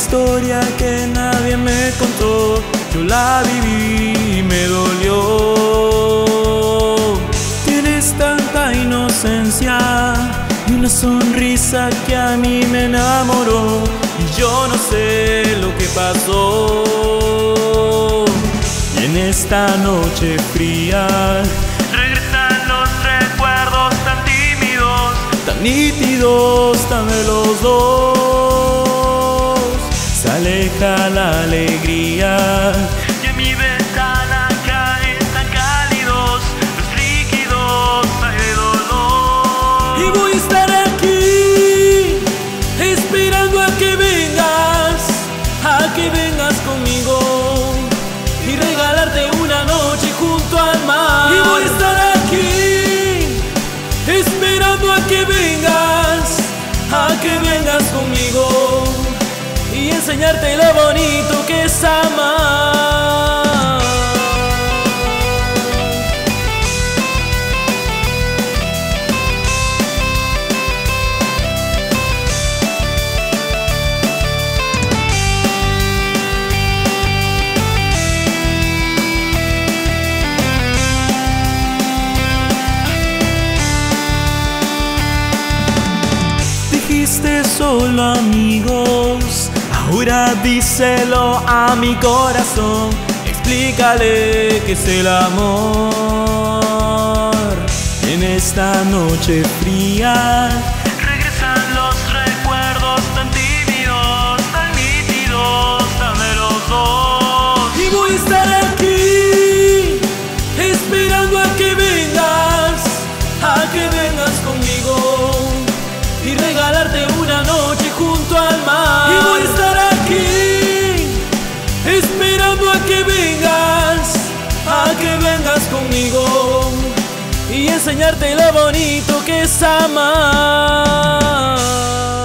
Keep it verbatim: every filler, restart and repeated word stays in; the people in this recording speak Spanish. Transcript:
historia que nadie me contó, yo la viví y me dolió. Tienes tanta inocencia y una sonrisa que a mí me enamoró, y yo no sé lo que pasó. Y en esta noche fría regresan los recuerdos tan tímidos, tan nítidos, tan de los dos. Se aleja la alegría y en mi ventana caen tan cálidos los líquidos de dolor. Y voy a estar aquí esperando a que vengas, a que vengas conmigo y regalarte una noche junto al mar. Y voy a estar aquí esperando a que vengas, a que vengas conmigo y enseñarte lo bonito que es amar. Dijiste solo amigos, ahora díselo a mi corazón. Explícale que es el amor. En esta noche fría regresan los recuerdos tan tímidos, tan nítidos, tan de los dos. Y voy a estar aquí esperando a que vengas, a que vengas conmigo y regalarte una noche junto al mar. Y voy a estar aquí esperando a que vengas, a que vengas conmigo y enseñarte lo bonito que es amar.